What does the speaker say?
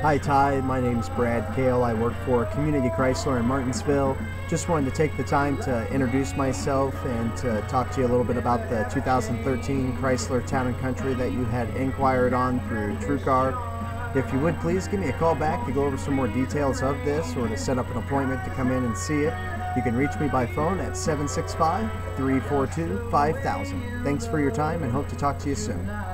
Hi Ty, my name's Brad Kale. I work for Community Chrysler in Martinsville. Just wanted to take the time to introduce myself and to talk to you a little bit about the 2013 Chrysler Town & Country that you had inquired on through TrueCar. If you would please give me a call back to go over some more details of this or to set up an appointment to come in and see it. You can reach me by phone at 765-342-5000. Thanks for your time and hope to talk to you soon.